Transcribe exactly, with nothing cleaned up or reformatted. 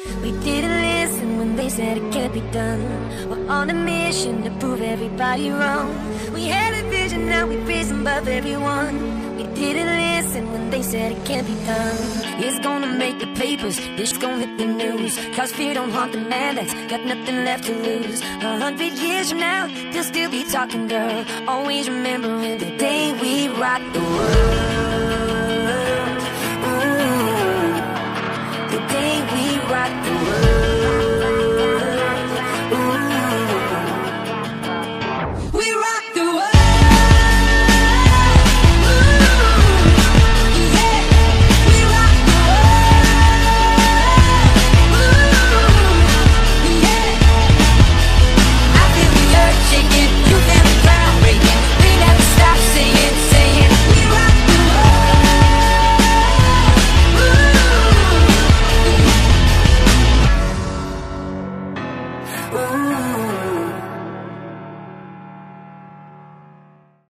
We didn't listen when they said it can't be done. We're on a mission to prove everybody wrong. We had a vision, now we raise above everyone. We didn't listen when they said it can't be done. It's gonna make the papers, this gonna hit the news. Cause fear don't haunt the man that's got nothing left to lose. A hundred years from now, they'll still be talking, girl. Always remembering the day we rocked the world.